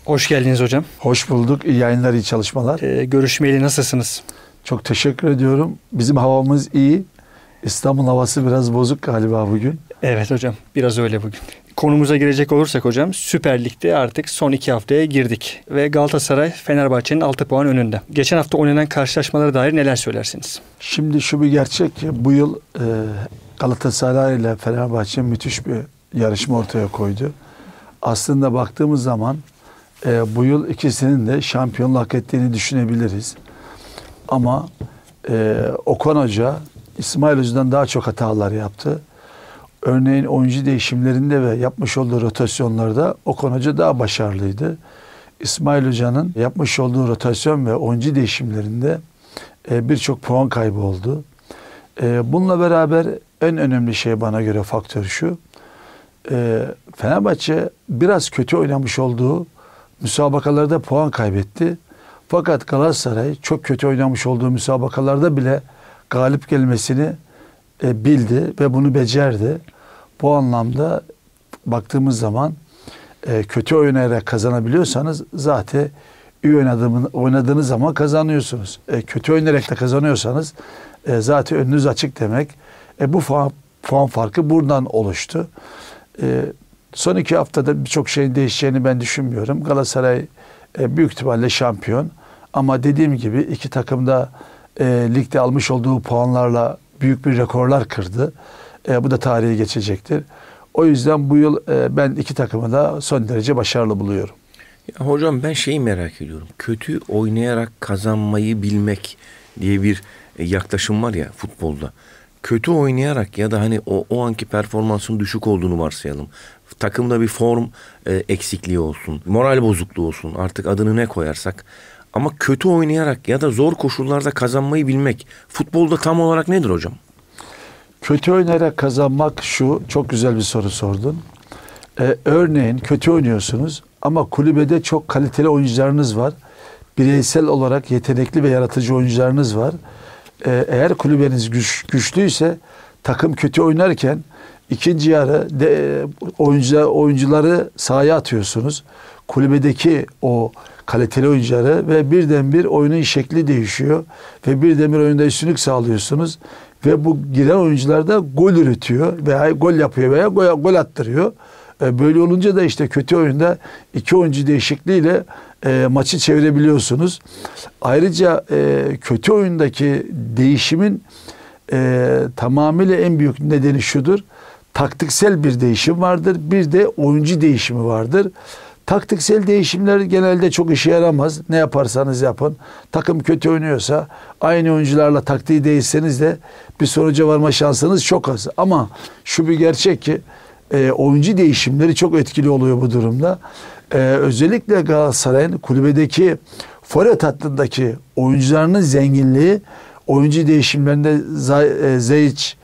Hoş geldiniz hocam. Hoş bulduk. İyi yayınlar, iyi çalışmalar. Görüşmeyeli nasılsınız? Çok teşekkür ediyorum. Bizim havamız iyi. İstanbul havası biraz bozuk galiba bugün. Evet hocam, biraz öyle bugün. Konumuza girecek olursak hocam, Süper Lig'de artık son 2 haftaya girdik. Ve Galatasaray Fenerbahçe'nin 6 puan önünde. Geçen hafta oynanan karşılaşmalara dair neler söylersiniz? Şimdi şu bir gerçek ki bu yıl Galatasaray ile Fenerbahçe müthiş bir yarışma ortaya koydu. Aslında baktığımız zaman bu yıl ikisinin de şampiyonluk hak ettiğini düşünebiliriz. Ama Okan Hoca İsmail Hoca'dan daha çok hatalar yaptı. Örneğin oyuncu değişimlerinde ve yapmış olduğu rotasyonlarda Okan Hoca daha başarılıydı. İsmail Hoca'nın yapmış olduğu rotasyon ve oyuncu değişimlerinde birçok puan kaybı oldu. Bununla beraber en önemli şey bana göre faktör şu. Fenerbahçe biraz kötü oynamış olduğu müsabakalarda puan kaybetti. Fakat Galatasaray çok kötü oynamış olduğu müsabakalarda bile galip gelmesini bildi ve bunu becerdi. Bu anlamda baktığımız zaman kötü oynayarak kazanabiliyorsanız zaten iyi oynadığınız zaman kazanıyorsunuz. Kötü oynayarak da kazanıyorsanız zaten önünüz açık demek. Bu puan farkı buradan oluştu. Son 2 haftada birçok şeyin değişeceğini ben düşünmüyorum. Galatasaray büyük ihtimalle şampiyon. Ama dediğim gibi iki takım da ligde almış olduğu puanlarla büyük bir rekorlar kırdı. Bu da tarihe geçecektir. O yüzden bu yıl ben iki takımı da son derece başarılı buluyorum. Ya hocam ben şeyi merak ediyorum. Kötü oynayarak kazanmayı bilmek diye bir yaklaşım var ya futbolda. Kötü oynayarak ya da hani o anki performansın düşük olduğunu varsayalım. Takımda bir form eksikliği olsun, moral bozukluğu olsun, artık adını ne koyarsak. Ama kötü oynayarak ya da zor koşullarda kazanmayı bilmek futbolda tam olarak nedir hocam? Kötü oynayarak kazanmak şu, çok güzel bir soru sordun. Örneğin kötü oynuyorsunuz ama kulübede çok kaliteli oyuncularınız var. Bireysel olarak yetenekli ve yaratıcı oyuncularınız var. Eğer kulübeniz güçlüyse takım kötü oynarken ikinci yarı oyuncuları sahaya atıyorsunuz. Kulübedeki o kaliteli oyuncuları ve birdenbir oyunun şekli değişiyor ve birdenbir oyunda üstünlük sağlıyorsunuz ve bu giren oyuncular da gol üretiyor veya gol yapıyor veya gol attırıyor. Böyle olunca da işte kötü oyunda 2 oyuncu değişikliğiyle maçı çevirebiliyorsunuz. Ayrıca kötü oyundaki değişimin tamamıyla en büyük nedeni şudur. Taktiksel bir değişim vardır. Bir de oyuncu değişimi vardır. Taktiksel değişimler genelde çok işe yaramaz. Ne yaparsanız yapın. Takım kötü oynuyorsa aynı oyuncularla taktiği değişseniz de bir sonuca varma şansınız çok az. Ama şu bir gerçek ki oyuncu değişimleri çok etkili oluyor bu durumda. Özellikle Galatasaray'ın kulübedeki forvet hattındaki oyuncularının zenginliği oyuncu değişimlerinde Zeyic,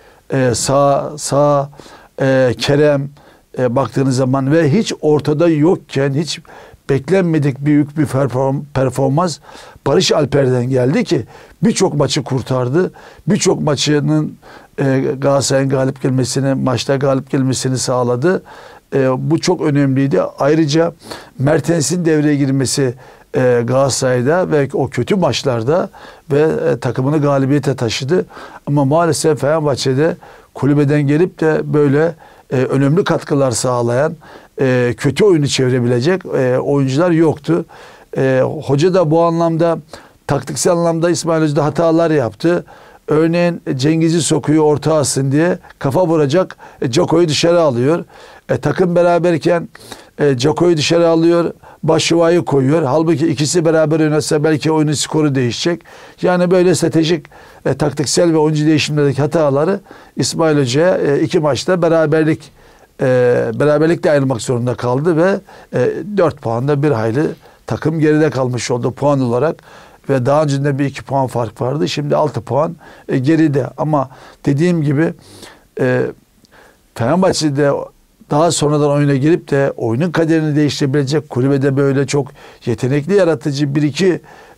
Kerem baktığınız zaman ve hiç ortada yokken hiç beklenmedik büyük bir performans Barış Alper'den geldi ki birçok maçı kurtardı. Birçok maçının Galatasaray'ın maçta galip gelmesini sağladı. Bu çok önemliydi. Ayrıca Mertens'in devreye girmesi Galatasaray'da ve o kötü maçlarda ve takımını galibiyete taşıdı. Ama maalesef Fenerbahçe'de kulübeden gelip de böyle önemli katkılar sağlayan, kötü oyunu çevirebilecek oyuncular yoktu. Hoca da bu anlamda, taktiksel anlamda İsmail Hoca'da hatalar yaptı. Örneğin Cengiz'i sokuyor orta alsın diye kafa vuracak Djoko'yu dışarı alıyor. Takım beraberken Djoko'yu dışarı alıyor, Başşuva'yı koyuyor. Halbuki ikisi beraber oynasa belki oyunun skoru değişecek. Yani böyle stratejik, taktiksel ve oyuncu değişimlerdeki hataları İsmail Hoca'ya 2 maçta beraberlikle ayrılmak zorunda kaldı ve 4 puanda bir hayli takım geride kalmış oldu puan olarak. Ve daha önceden bir 2 puan fark vardı. Şimdi 6 puan geride. Ama dediğim gibi Fenerbahçe'de daha sonradan oyuna girip de oyunun kaderini değiştirebilecek kulübede böyle çok yetenekli, yaratıcı bir iki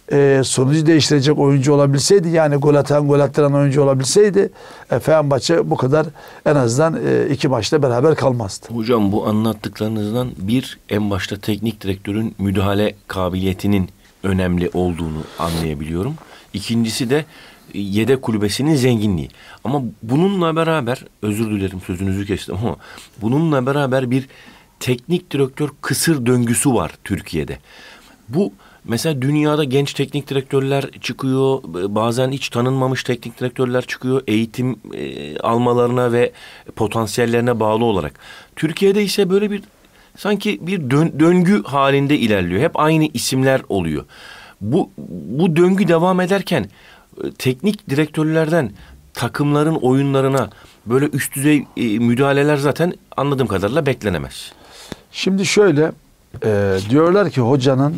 sonucu değiştirecek oyuncu olabilseydi, yani gol atan, gol attıran oyuncu olabilseydi Fenerbahçe bu kadar en azından 2 maçta beraber kalmazdı. Hocam bu anlattıklarınızdan en başta teknik direktörün müdahale kabiliyetinin önemli olduğunu anlayabiliyorum. İkincisi de yedek kulübesinin zenginliği. Ama bununla beraber, özür dilerim sözünüzü kestim ama bununla beraber bir teknik direktör kısır döngüsü var Türkiye'de. Bu mesela dünyada genç teknik direktörler çıkıyor, bazen hiç tanınmamış teknik direktörler çıkıyor, eğitim almalarına ve potansiyellerine bağlı olarak. Türkiye'de ise böyle bir sanki bir döngü halinde ilerliyor. Hep aynı isimler oluyor. Bu döngü devam ederken teknik direktörlerden takımların oyunlarına böyle üst düzey müdahaleler zaten anladığım kadarıyla beklenemez. Şimdi şöyle diyorlar ki hocanın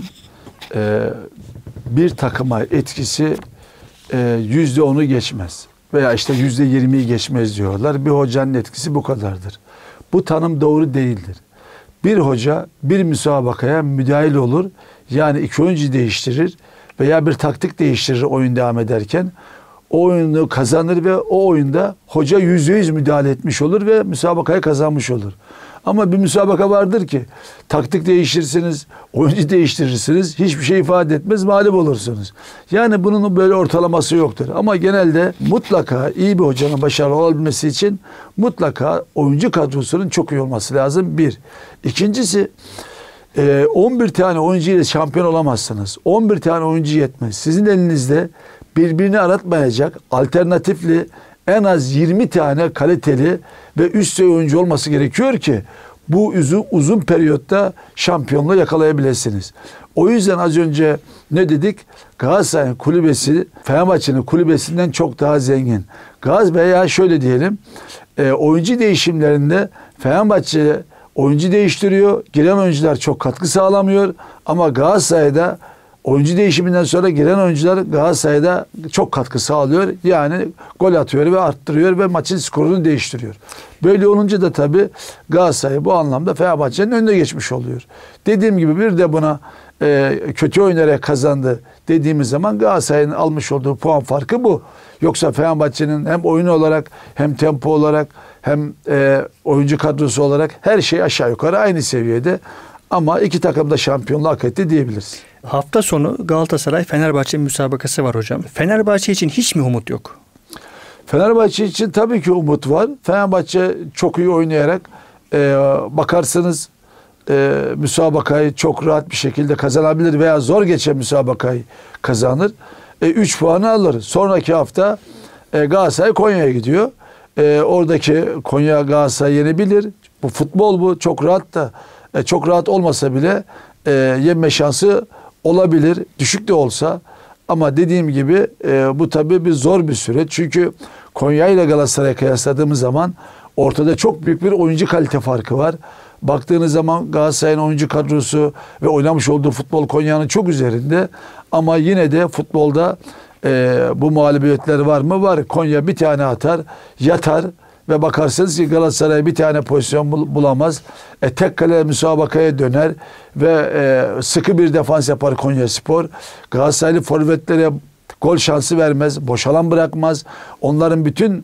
bir takıma etkisi %10'u geçmez veya işte %20'yi geçmez diyorlar. Bir hocanın etkisi bu kadardır. Bu tanım doğru değildir. Bir hoca bir müsabakaya müdahil olur, yani 2 oyuncu değiştirir veya bir taktik değiştirir oyun devam ederken, o oyunu kazanır ve o oyunda hoca %100 müdahale etmiş olur ve müsabakayı kazanmış olur. Ama bir müsabaka vardır ki taktik değiştirirsiniz, oyuncu değiştirirsiniz, hiçbir şey ifade etmez, mağlup olursunuz. Yani bunun böyle ortalaması yoktur. Ama genelde mutlaka iyi bir hocanın başarılı olabilmesi için mutlaka oyuncu kadrosunun çok iyi olması lazım. Bir. İkincisi 11 tane oyuncu ile şampiyon olamazsınız. 11 tane oyuncu yetmez. Sizin elinizde birbirini aratmayacak alternatifli en az 20 tane kaliteli ve üst seviye oyuncu olması gerekiyor ki bu uzun periyotta şampiyonluğu yakalayabilirsiniz. O yüzden az önce ne dedik? Galatasaray'ın kulübesi Fenerbahçe'nin kulübesinden çok daha zengin. Veya şöyle diyelim, oyuncu değişimlerinde Fenerbahçe oyuncu değiştiriyor. Giren oyuncular çok katkı sağlamıyor. Ama Galatasaray'da oyuncu değişiminden sonra giren oyuncular Galatasaray'da çok katkı sağlıyor. Yani gol atıyor ve arttırıyor ve maçın skorunu değiştiriyor. Böyle olunca da tabii Galatasaray bu anlamda Fenerbahçe'nin önüne geçmiş oluyor. Dediğim gibi bir de buna kötü oynayarak kazandı dediğimiz zaman Galatasaray'ın almış olduğu puan farkı bu. Yoksa Fenerbahçe'nin hem oyun olarak hem tempo olarak hem oyuncu kadrosu olarak her şey aşağı yukarı aynı seviyede. Ama iki takım da şampiyonluğu hak etti diyebiliriz. Hafta sonu Galatasaray-Fenerbahçe müsabakası var hocam. Fenerbahçe için hiç mi umut yok? Fenerbahçe için tabii ki umut var. Fenerbahçe çok iyi oynayarak bakarsanız müsabakayı çok rahat bir şekilde kazanabilir veya zor geçen müsabakayı kazanır. 3 puanı alır. Sonraki hafta Galatasaray Konya'ya gidiyor. Oradaki Konya Galatasaray yenebilir. Bu futbol bu. Çok rahat da çok rahat olmasa bile yenme şansı olabilir. Düşük de olsa. Ama dediğim gibi bu tabii bir zor bir süreç. Çünkü Konya ile Galatasaray'ı kıyasladığımız zaman ortada çok büyük bir oyuncu kalite farkı var. Baktığınız zaman Galatasaray'ın oyuncu kadrosu ve oynamış olduğu futbol Konya'nın çok üzerinde. Ama yine de futbolda bu mağlubiyetler var mı? Var. Konya bir tane atar, yatar ve bakarsınız ki Galatasaray bir tane pozisyon bulamaz. Tek kale müsabakaya döner ve sıkı bir defans yapar Konyaspor. Galatasaraylı forvetlere gol şansı vermez, boş alan bırakmaz. Onların bütün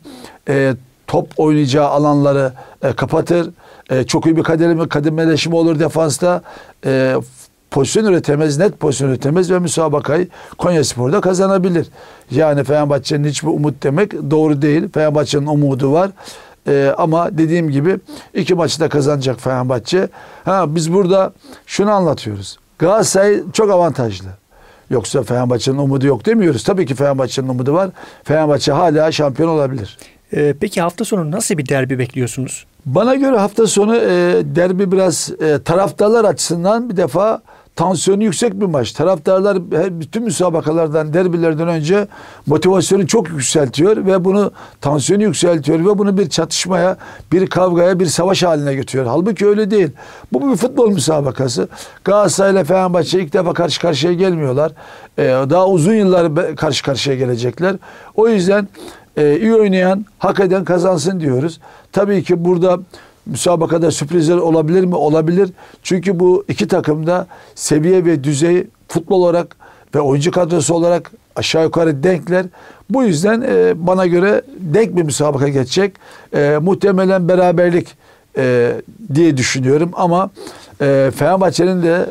top oynayacağı alanları kapatır. Çok iyi bir kademeleşme olur defansta. Pozisyon üretemez, net pozisyon üretemez ve müsabakayı Konyaspor'da kazanabilir. Yani Fenerbahçe'nin hiçbir umut demek doğru değil. Fenerbahçe'nin umudu var. Ama dediğim gibi 2 maçı da kazanacak Fenerbahçe. Biz burada şunu anlatıyoruz. Galatasaray çok avantajlı. Yoksa Fenerbahçe'nin umudu yok demiyoruz. Tabii ki Fenerbahçe'nin umudu var. Fenerbahçe hala şampiyon olabilir. Peki hafta sonu nasıl bir derbi bekliyorsunuz? Bana göre hafta sonu derbi biraz taraftarlar açısından bir defa tansiyonu yüksek bir maç. Taraftarlar bütün müsabakalardan, derbilerden önce motivasyonu çok yükseltiyor ve bunu tansiyonu yükseltiyor ve bunu bir çatışmaya, bir kavgaya, bir savaş haline getiriyor. Halbuki öyle değil. Bu bir futbol müsabakası. Galatasaray ile Fenerbahçe ilk defa karşı karşıya gelmiyorlar. Daha uzun yıllar karşı karşıya gelecekler. O yüzden iyi oynayan, hak eden kazansın diyoruz. Tabii ki burada müsabakada sürprizler olabilir mi? Olabilir. Çünkü bu iki takım da seviye ve düzey futbol olarak ve oyuncu kadrosu olarak aşağı yukarı denkler. Bu yüzden bana göre denk bir müsabaka geçecek. Muhtemelen beraberlik diye düşünüyorum ama Fenerbahçe'nin de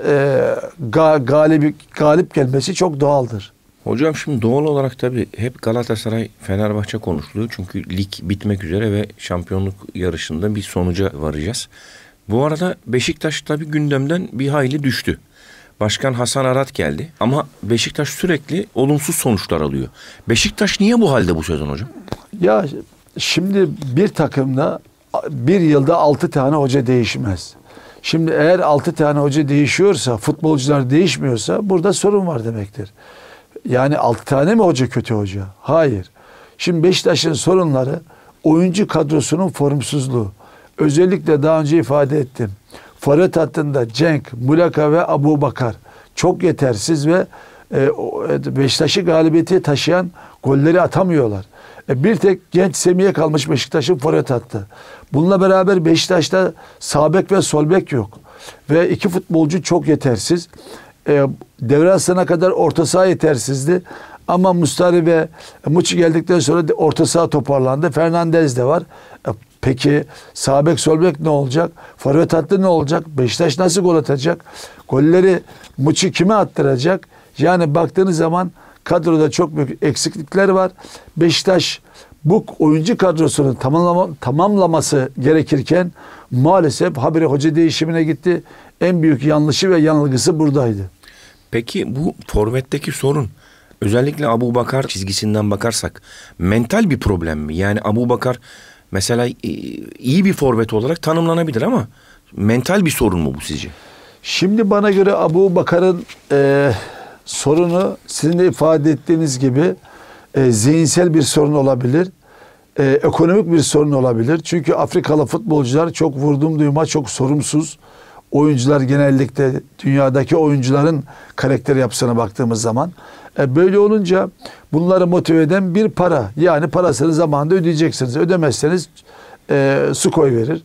galip gelmesi çok doğaldır. Hocam şimdi doğal olarak tabii hep Galatasaray, Fenerbahçe konuşuluyor. Çünkü lig bitmek üzere ve şampiyonluk yarışında bir sonuca varacağız. Bu arada Beşiktaş tabii gündemden bir hayli düştü. Başkan Hasan Arat geldi ama Beşiktaş sürekli olumsuz sonuçlar alıyor. Beşiktaş niye bu halde bu sezon hocam? Ya şimdi bir takımda bir yılda 6 tane hoca değişmez. Şimdi eğer 6 tane hoca değişiyorsa, futbolcular değişmiyorsa burada sorun var demektir. Yani 6 tane mi hoca kötü hoca? Hayır. Şimdi Beşiktaş'ın sorunları oyuncu kadrosunun formsuzluğu. Özellikle daha önce ifade ettim. Forvet hattında Cenk, Muleka ve Abubakar çok yetersiz ve Beşiktaş'ı galibiyete taşıyan golleri atamıyorlar. Bir tek genç Semih'e kalmış Beşiktaş'ın forvet hattı. Bununla beraber Beşiktaş'ta sağ bek ve sol bek yok. Ve 2 futbolcu çok yetersiz. Devre arasına kadar orta saha yetersizdi. Ama Mustari ve Muçi geldikten sonra orta saha toparlandı. Fernandez de var. Peki sağ bek sol bek ne olacak? Forvet hattı ne olacak? Beşiktaş nasıl gol atacak? Golleri Muçi kime attıracak? Yani baktığınız zaman kadroda çok büyük eksiklikler var. Beşiktaş bu oyuncu kadrosunun tamamlaması gerekirken maalesef habire hoca değişimine gitti. En büyük yanlışı ve yanılgısı buradaydı. Peki bu forvetteki sorun özellikle Abubakar çizgisinden bakarsak mental bir problem mi? Yani Abubakar mesela iyi bir forvet olarak tanımlanabilir ama mental bir sorun mu bu sizce? Şimdi bana göre Abubakar'ın sorunu sizin de ifade ettiğiniz gibi zihinsel bir sorun olabilir. Ekonomik bir sorun olabilir. Çünkü Afrikalı futbolcular çok vurdum duyma, çok sorumsuz. Oyuncular genellikle dünyadaki oyuncuların karakter yapısına baktığımız zaman. Böyle olunca bunları motive eden bir para. Yani parasını zamanında ödeyeceksiniz. Ödemezseniz su koy verir.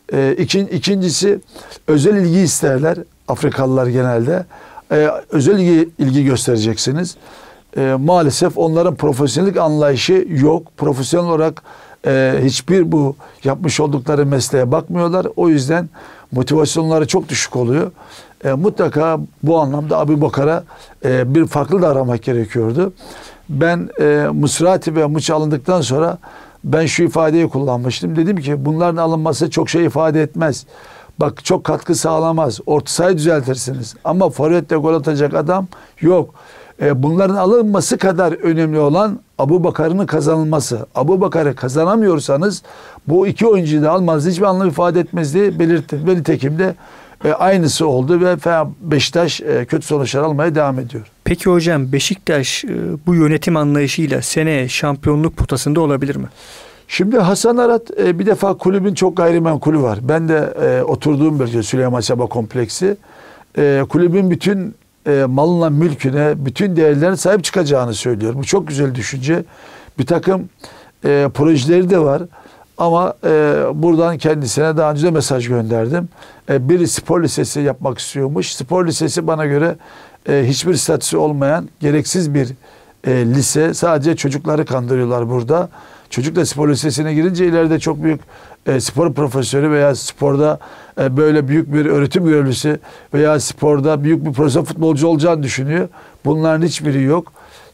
İkincisi özel ilgi isterler. Afrikalılar genelde. Özel ilgi göstereceksiniz. Maalesef onların profesyonellik anlayışı yok. Profesyonel olarak hiçbir bu yapmış oldukları mesleğe bakmıyorlar. O yüzden motivasyonları çok düşük oluyor. Mutlaka bu anlamda Abubakar'a bir farklı da aramak gerekiyordu. Ben Musrati ve Muçi alındıktan sonra ben şu ifadeyi kullanmıştım. Dedim ki bunların alınması çok şey ifade etmez. Bak çok katkı sağlamaz. Orta sahayı düzeltirsiniz. Ama forvette gol atacak adam yok. Bunların alınması kadar önemli olan Abubakar'ın kazanılması. Abubakar'ı kazanamıyorsanız bu 2 oyuncuyu da almanız hiçbir anlam ifade etmez diye belirttim. Ve nitekim de aynısı oldu ve Beşiktaş kötü sonuçlar almaya devam ediyor. Peki hocam Beşiktaş bu yönetim anlayışıyla seneye şampiyonluk potasında olabilir mi? Şimdi Hasan Arat bir defa kulübün çok gayrimenkulü var. Ben de oturduğum bölge Süleyman Seba kompleksi. Kulübün bütün malına, mülküne, bütün değerlerine sahip çıkacağını söylüyor. Bu çok güzel düşünce. Bir takım projeleri de var. Ama buradan kendisine daha önce de mesaj gönderdim. Bir spor lisesi yapmak istiyormuş. Spor lisesi bana göre hiçbir statüsü olmayan gereksiz bir lise. Sadece çocukları kandırıyorlar burada. Çocuk da spor lisesine girince ileride çok büyük spor profesörü veya sporda böyle büyük bir öğretim görevlisi veya sporda büyük bir profesyonel futbolcu olacağını düşünüyor. Bunların hiçbiri yok.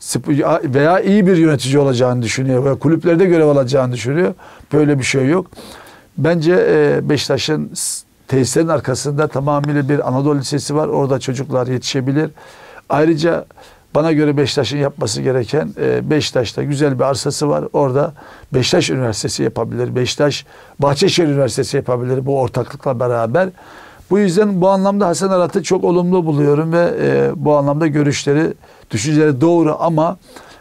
Veya iyi bir yönetici olacağını düşünüyor veya kulüplerde görev alacağını düşünüyor. Böyle bir şey yok. Bence Beşiktaş'ın tesislerin arkasında tamamıyla bir Anadolu Lisesi var. Orada çocuklar yetişebilir. Ayrıca bana göre Beşiktaş'ın yapması gereken Beşiktaş'ta güzel bir arsası var. Orada Beşiktaş Üniversitesi yapabilir. Beşiktaş Bahçeşehir Üniversitesi yapabilir bu ortaklıkla beraber. Bu yüzden bu anlamda Hasan Arat'ı çok olumlu buluyorum ve bu anlamda görüşleri, düşünceleri doğru ama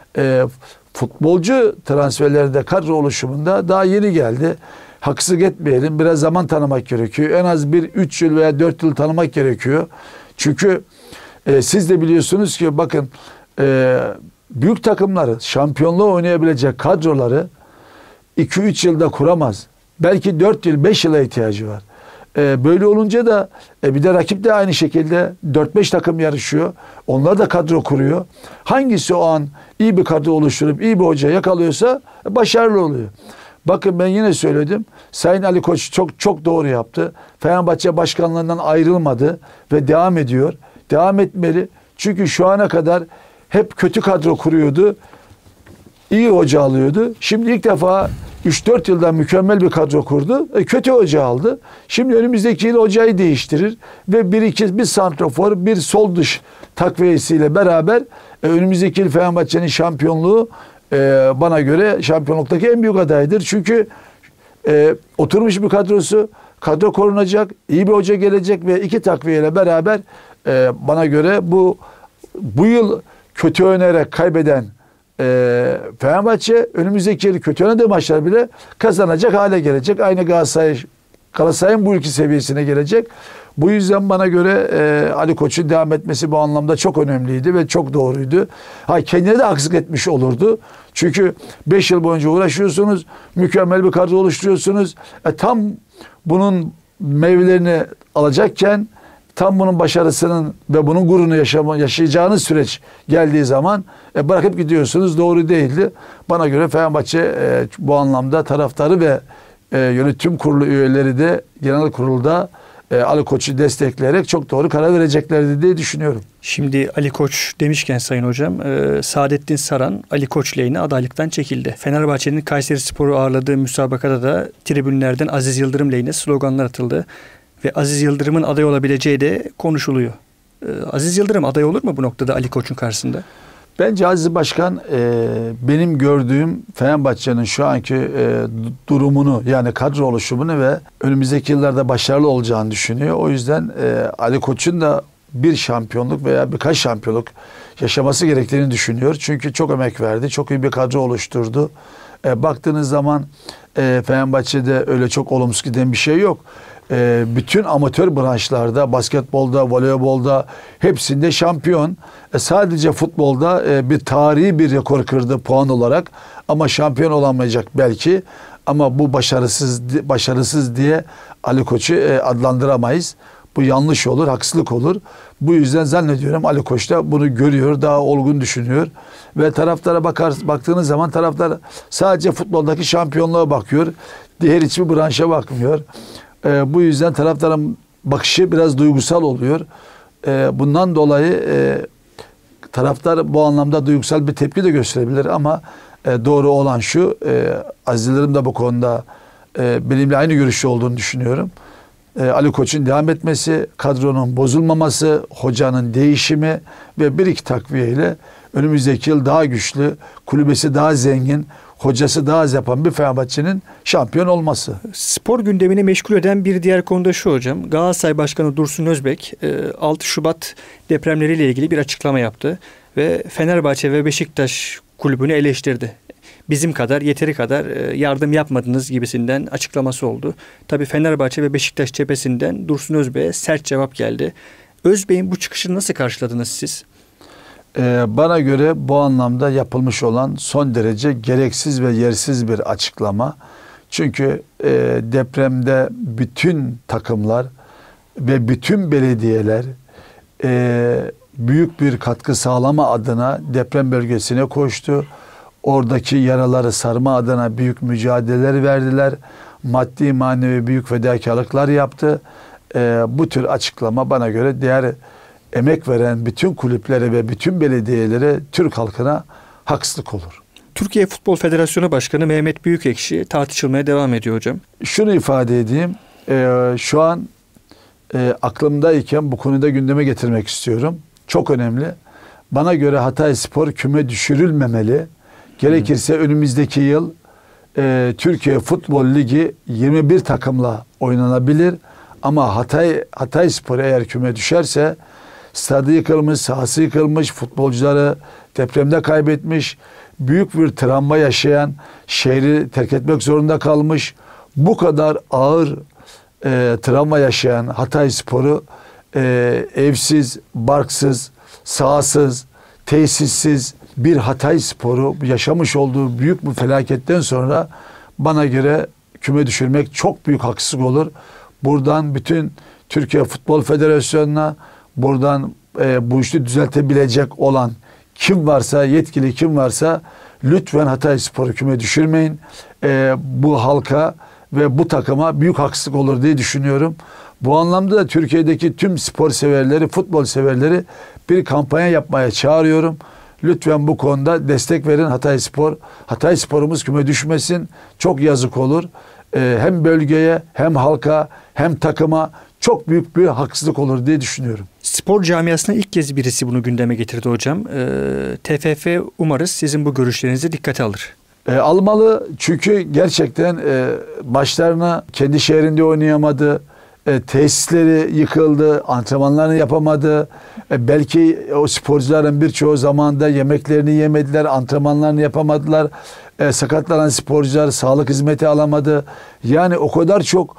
futbolcu transferlerinde, kadro oluşumunda daha yeni geldi. Haksızlık etmeyelim. Biraz zaman tanımak gerekiyor. En az 3 yıl veya 4 yıl tanımak gerekiyor. Çünkü siz de biliyorsunuz ki bakın büyük takımları, şampiyonluğu oynayabilecek kadroları 2-3 yılda kuramaz. Belki 4 yıl, 5 yıla ihtiyacı var. Böyle olunca da bir de rakip de aynı şekilde 4-5 takım yarışıyor. Onlar da kadro kuruyor. Hangisi o an iyi bir kadro oluşturup iyi bir hoca yakalıyorsa başarılı oluyor. Bakın ben yine söyledim. Sayın Ali Koç çok doğru yaptı. Fenerbahçe başkanlığından ayrılmadı ve devam ediyor. Devam etmeli. Çünkü şu ana kadar hep kötü kadro kuruyordu. İyi hoca alıyordu. Şimdi ilk defa 3-4 yıldan mükemmel bir kadro kurdu. Kötü hoca aldı. Şimdi önümüzdeki yıl hocayı değiştirir ve bir santrafor, bir sol dış takviyesiyle beraber önümüzdeki yıl Fenerbahçe'nin şampiyonluğu bana göre şampiyonluktaki en büyük adaydır. Çünkü oturmuş bir kadro korunacak, iyi bir hoca gelecek ve 2 takviyeyle beraber bana göre bu yıl kötü oynayarak kaybeden Fenerbahçe önümüzdeki yıl kötü oynadığı maçlar bile kazanacak hale gelecek. Aynı Galatasaray'ın bu ülke seviyesine gelecek. Bu yüzden bana göre Ali Koç'un devam etmesi bu anlamda çok önemliydi ve çok doğruydu. Kendine de haksızlık etmiş olurdu. Çünkü 5 yıl boyunca uğraşıyorsunuz, mükemmel bir kadro oluşturuyorsunuz. Tam bunun meyvelerini alacakken, tam bunun başarısının ve bunun gururunu yaşayacağınız süreç geldiği zaman bırakıp gidiyorsunuz. Doğru değildi. Bana göre Fenerbahçe bu anlamda taraftarı ve yönetim kurulu üyeleri de genel kurulda Ali Koç'u destekleyerek çok doğru karar vereceklerdi diye düşünüyorum. Şimdi Ali Koç demişken Sayın Hocam, Saadettin Saran Ali Koç lehine adaylıktan çekildi. Fenerbahçe'nin Kayserispor'u ağırladığı müsabakada da tribünlerden Aziz Yıldırım lehine sloganlar atıldı. Ve Aziz Yıldırım'ın aday olabileceği de konuşuluyor. Aziz Yıldırım aday olur mu bu noktada Ali Koç'un karşısında? Bence Aziz Başkan benim gördüğüm Fenerbahçe'nin şu anki durumunu, yani kadro oluşumunu ve önümüzdeki yıllarda başarılı olacağını düşünüyor. O yüzden Ali Koç'un da bir şampiyonluk veya birkaç şampiyonluk yaşaması gerektiğini düşünüyor. Çünkü çok emek verdi, çok iyi bir kadro oluşturdu. Baktığınız zaman Fenerbahçe'de öyle çok olumsuz giden bir şey yok. Bütün amatör branşlarda, basketbolda, voleybolda hepsinde şampiyon. Sadece futbolda bir tarihi bir rekor kırdı puan olarak. Ama şampiyon olamayacak belki. Ama bu başarısız diye Ali Koç'u adlandıramayız. Bu yanlış olur, haksızlık olur. Bu yüzden zannediyorum Ali Koç da bunu görüyor, daha olgun düşünüyor. Ve taraftara baktığınız zaman taraftar sadece futboldaki şampiyonluğa bakıyor. Diğer hiçbir branşa bakmıyor. Bu yüzden taraftarın bakışı biraz duygusal oluyor. Bundan dolayı taraftar bu anlamda duygusal bir tepki de gösterebilir ama doğru olan şu, Aziz Yıldırım da bu konuda benimle aynı görüşte olduğunu düşünüyorum. Ali Koç'un devam etmesi, kadronun bozulmaması, hocanın değişimi ve bir iki takviyeyle önümüzdeki yıl daha güçlü, kulübesi daha zengin, hocası daha az yapan bir Fenerbahçe'nin şampiyon olması. Spor gündemini meşgul eden bir diğer konu da şu hocam. Galatasaray Başkanı Dursun Özbek 6 Şubat depremleriyle ilgili bir açıklama yaptı ve Fenerbahçe ve Beşiktaş kulübünü eleştirdi. Bizim kadar, yeteri kadar yardım yapmadınız gibisinden açıklaması oldu. Tabii Fenerbahçe ve Beşiktaş cephesinden Dursun Özbek'e sert cevap geldi. Özbek'in bu çıkışını nasıl karşıladınız siz? Bana göre bu anlamda yapılmış olan son derece gereksiz ve yersiz bir açıklama. Çünkü depremde bütün takımlar ve bütün belediyeler büyük bir katkı sağlama adına deprem bölgesine koştu. Oradaki yaraları sarma adına büyük mücadeleler verdiler. Maddi manevi büyük fedakarlıklar yaptı. Bu tür açıklama bana göre diğer emek veren bütün kulüplere ve bütün belediyelere, Türk halkına haksızlık olur. Türkiye Futbol Federasyonu Başkanı Mehmet Büyükekşi tartışılmaya devam ediyor hocam. Şunu ifade edeyim. Şu an aklımdayken bu konuda gündeme getirmek istiyorum. Çok önemli. Bana göre Hatayspor küme düşürülmemeli. Gerekirse önümüzdeki yıl Türkiye Futbol Ligi 21 takımla oynanabilir. Ama Hatayspor eğer küme düşerse stadı yıkılmış, sahası yıkılmış, futbolcuları depremde kaybetmiş, büyük bir travma yaşayan, şehri terk etmek zorunda kalmış, bu kadar ağır travma yaşayan Hatayspor'u evsiz, barksız, sahasız, tesissiz bir Hatayspor'u yaşamış olduğu büyük bir felaketten sonra bana göre küme düşürmek çok büyük haksızlık olur. Buradan bütün Türkiye Futbol Federasyonu'na, buradan bu işi düzeltebilecek olan kim varsa, yetkili kim varsa lütfen Hatayspor'u küme düşürmeyin. Bu halka ve bu takıma büyük haksızlık olur diye düşünüyorum. Bu anlamda da Türkiye'deki tüm spor severleri, futbol severleri bir kampanya yapmaya çağırıyorum. Lütfen bu konuda destek verin Hatayspor. Hatayspor'umuz küme düşmesin. Çok yazık olur. Hem bölgeye, hem halka, hem takıma çok büyük bir haksızlık olur diye düşünüyorum. Spor camiasına ilk kez birisi bunu gündeme getirdi hocam. TFF umarız sizin bu görüşlerinizi dikkate alır. Almalı, çünkü gerçekten başlarına kendi şehrinde oynayamadı. Tesisleri yıkıldı, antrenmanlarını yapamadı. Belki o sporcuların birçoğu zamanda yemeklerini yemediler, antrenmanlarını yapamadılar. Sakatlanan sporcular sağlık hizmeti alamadı. Yani o kadar çok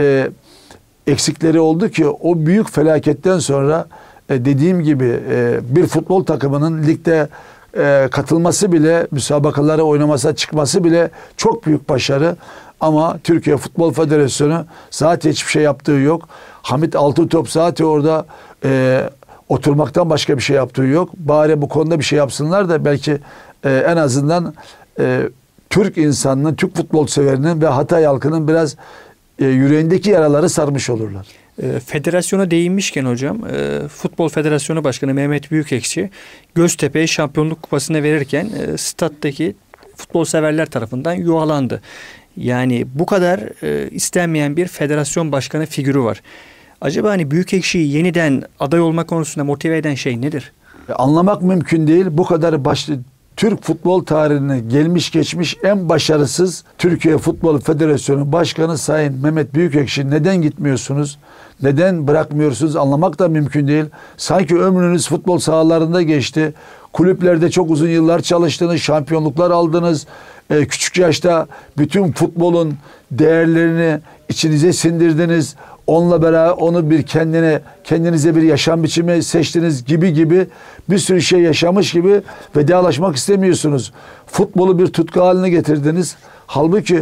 eksikleri oldu ki o büyük felaketten sonra dediğim gibi bir futbol takımının ligde katılması bile, müsabakalara oynamasına çıkması bile çok büyük başarı. Ama Türkiye Futbol Federasyonu zaten hiçbir şey yaptığı yok. Hamit Altıntop zaten orada oturmaktan başka bir şey yaptığı yok. Bari bu konuda bir şey yapsınlar da belki en azından Türk insanının, Türk futbol severinin ve Hatay halkının biraz yüreğindeki yaraları sarmış olurlar. Federasyona değinmişken hocam, Futbol Federasyonu Başkanı Mehmet Büyükekşi Göztepe'ye şampiyonluk kupasını verirken stat'taki futbol severler tarafından yuhalandı. Yani bu kadar istenmeyen bir federasyon başkanı figürü var. Acaba hani Büyükekşi'yi yeniden aday olma konusunda motive eden şey nedir? Anlamak mümkün değil. Bu kadar Türk futbol tarihine gelmiş geçmiş en başarısız Türkiye Futbol Federasyonu Başkanı Sayın Mehmet Büyükekşi, neden gitmiyorsunuz? Neden bırakmıyorsunuz? Anlamak da mümkün değil. Sanki ömrünüz futbol sahalarında geçti. Kulüplerde çok uzun yıllar çalıştınız, şampiyonluklar aldınız. Küçük yaşta bütün futbolun değerlerini içinize sindirdiniz. Onunla beraber onu kendinize bir yaşam biçimi seçtiniz gibi bir sürü şey yaşamış gibi vedalaşmak istemiyorsunuz. Futbolu bir tutku haline getirdiniz. Halbuki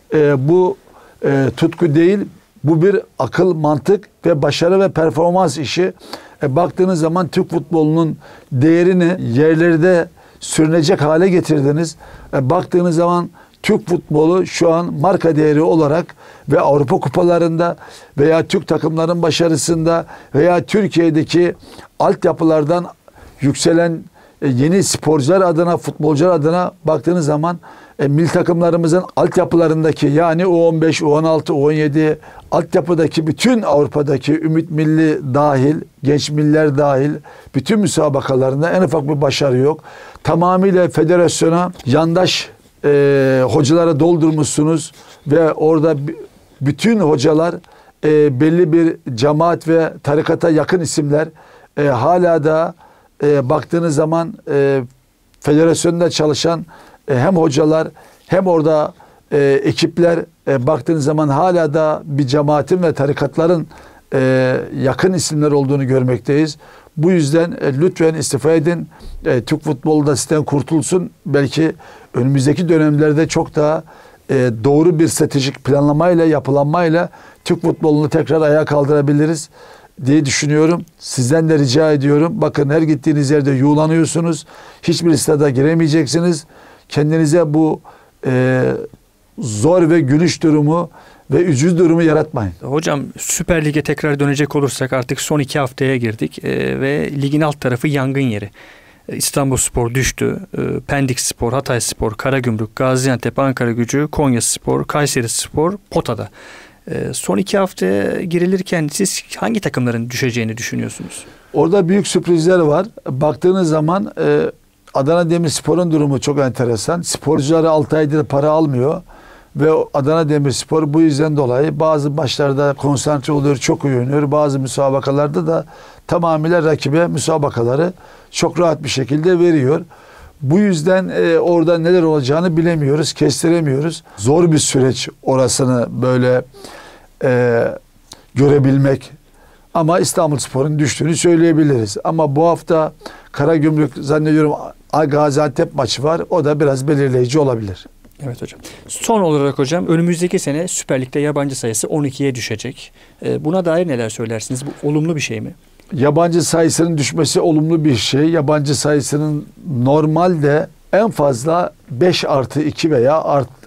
bu tutku değil, bu bir akıl, mantık ve başarı ve performans işi. Baktığınız zaman Türk futbolunun değerini yerlerde sürünecek hale getirdiniz. Baktığınız zaman Türk futbolu şu an marka değeri olarak ve Avrupa kupalarında veya Türk takımların başarısında veya Türkiye'deki altyapılardan yükselen yeni sporcular adına, futbolcular adına baktığınız zaman milli takımlarımızın altyapılarındaki, yani U15, U16, U17 altyapıdaki bütün Avrupa'daki Ümit Milli dahil, genç milliler dahil bütün müsabakalarında en ufak bir başarı yok. Tamamıyla federasyona yandaş hocalara doldurmuşsunuz ve orada bütün hocalar belli bir cemaat ve tarikata yakın isimler. Hala da baktığınız zaman federasyonda çalışan hem hocalar hem orada ekipler baktığınız zaman hala da bir cemaatin ve tarikatların yakın isimler olduğunu görmekteyiz. Bu yüzden lütfen istifa edin. Türk futbolu da sizden kurtulsun. Belki önümüzdeki dönemlerde çok daha doğru bir stratejik planlamayla, yapılanmayla Türk futbolunu tekrar ayağa kaldırabiliriz diye düşünüyorum. Sizden de rica ediyorum. Bakın, her gittiğiniz yerde yuğlanıyorsunuz. Hiçbir stada giremeyeceksiniz. Kendinize bu zor ve gülüş durumu ve üzücü durumu yaratmayın. Hocam, Süper Lig'e tekrar dönecek olursak artık son 2 haftaya girdik ve ligin alt tarafı yangın yeri. İstanbulspor düştü, Pendikspor, Hatayspor, Karagümrük, Gaziantep, Ankaragücü, Konyaspor, Kayserispor potada. Son 2 haftaya girilirken siz hangi takımların düşeceğini düşünüyorsunuz? Orada büyük sürprizler var. Baktığınız zaman Adana Demirspor'un durumu çok enteresan. Sporcuları 6 aydır para almıyor. Ve Adana Demirspor bu yüzden dolayı bazı maçlarda konsantre oluyor, çok iyi oynuyor. Bazı müsabakalarda da tamamıyla rakibe müsabakaları çok rahat bir şekilde veriyor. Bu yüzden orada neler olacağını bilemiyoruz, kestiremiyoruz. Zor bir süreç orasını böyle görebilmek. Ama İstanbulspor'un düştüğünü söyleyebiliriz. Ama bu hafta Karagümrük zannediyorum Gaziantep maçı var. O da biraz belirleyici olabilir. Evet hocam. Son olarak hocam önümüzdeki sene Süper Lig'de yabancı sayısı 12'ye düşecek. Buna dair neler söylersiniz? Bu olumlu bir şey mi? Yabancı sayısının düşmesi olumlu bir şey. Yabancı sayısının normalde en fazla 5+2 veya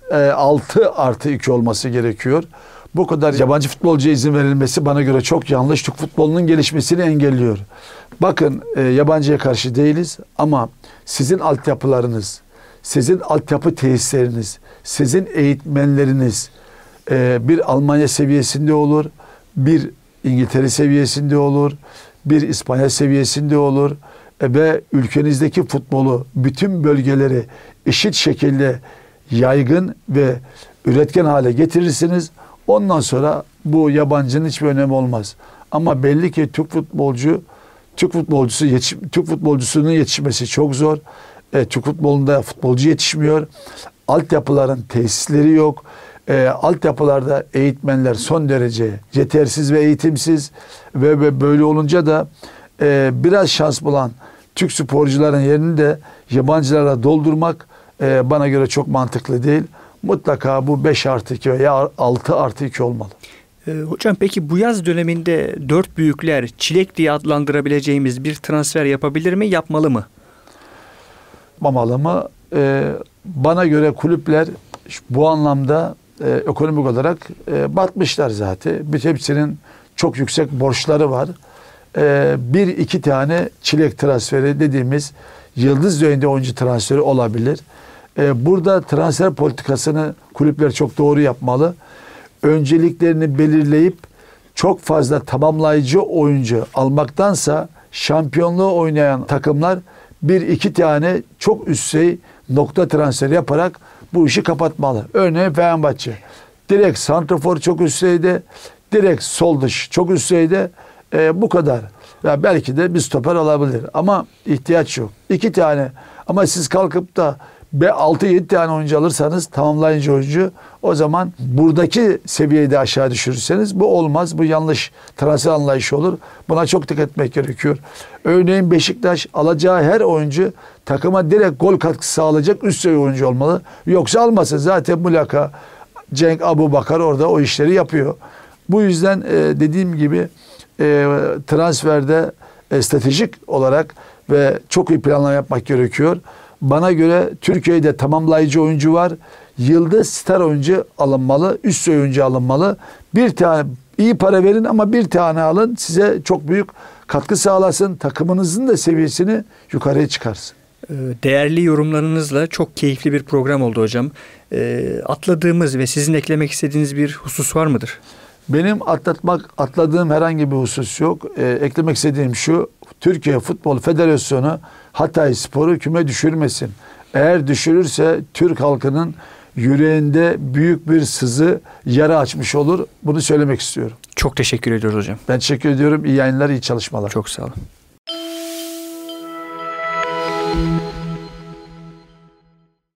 6+2 olması gerekiyor. Bu kadar yabancı futbolcuya izin verilmesi bana göre çok yanlış. Türk futbolunun gelişmesini engelliyor. Bakın yabancıya karşı değiliz ama sizin altyapılarınız, sizin altyapı tesisleriniz, sizin eğitmenleriniz bir Almanya seviyesinde olur, bir İngiltere seviyesinde olur, bir İspanya seviyesinde olur ve ülkenizdeki futbolu bütün bölgeleri eşit şekilde yaygın ve üretken hale getirirsiniz. Ondan sonra bu yabancının hiçbir önemi olmaz. Ama belli ki Türk futbolcusunun yetişmesi çok zor. Türk futbolunda futbolcu yetişmiyor. Altyapıların tesisleri yok. Altyapılarda eğitmenler son derece yetersiz ve eğitimsiz ve böyle olunca da biraz şans bulan Türk sporcuların yerini de yabancılarla doldurmak bana göre çok mantıklı değil. Mutlaka bu 5+2 veya 6+2 olmalı. Hocam peki bu yaz döneminde dört büyükler çilek diye adlandırabileceğimiz bir transfer yapabilir mi, yapmalı mı? Yapmamalı mı? Bana göre kulüpler bu anlamda ekonomik olarak batmışlar zaten. Hepsinin çok yüksek borçları var. Bir iki tane çilek transferi dediğimiz yıldız düzeyinde oyuncu transferi olabilir. Burada transfer politikasını kulüpler çok doğru yapmalı. Önceliklerini belirleyip çok fazla tamamlayıcı oyuncu almaktansa şampiyonluğu oynayan takımlar bir iki tane çok üst düzey nokta transferi yaparak bu işi kapatmalı. Örneğin Fenerbahçe. Direkt santrafor çok üst düzeyde, direkt sol dış çok üst düzeyde, bu kadar. Ya belki de bir stoper alabilir ama ihtiyaç yok. 2 tane ama siz kalkıp da 6-7 tane oyuncu alırsanız tamamlayıcı oyuncu, o zaman buradaki seviyeyi de aşağı düşürürseniz bu olmaz. Bu yanlış transfer anlayışı olur. Buna çok dikkat etmek gerekiyor. Örneğin Beşiktaş alacağı her oyuncu takıma direkt gol katkısı sağlayacak üst seviye oyuncu olmalı. Yoksa almasın. Zaten Muleka, Cenk, Abubakar orada o işleri yapıyor. Bu yüzden dediğim gibi transferde stratejik olarak ve çok iyi planlama yapmak gerekiyor. Bana göre Türkiye'de tamamlayıcı oyuncu var. Yıldız star oyuncu alınmalı. Üst oyuncu alınmalı. Bir tane iyi para verin ama bir tane alın. Size çok büyük katkı sağlasın. Takımınızın da seviyesini yukarıya çıkarsın. Değerli yorumlarınızla çok keyifli bir program oldu hocam. Atladığımız ve sizin eklemek istediğiniz bir husus var mıdır? Benim atladığım herhangi bir husus yok. Eklemek istediğim şu: Türkiye Futbol Federasyonu Hatayspor'u küme düşürmesin. Eğer düşürürse Türk halkının yüreğinde büyük bir sızı, yara açmış olur. Bunu söylemek istiyorum. Çok teşekkür ediyoruz hocam. Ben teşekkür ediyorum. İyi yayınlar, iyi çalışmalar. Çok sağ olun.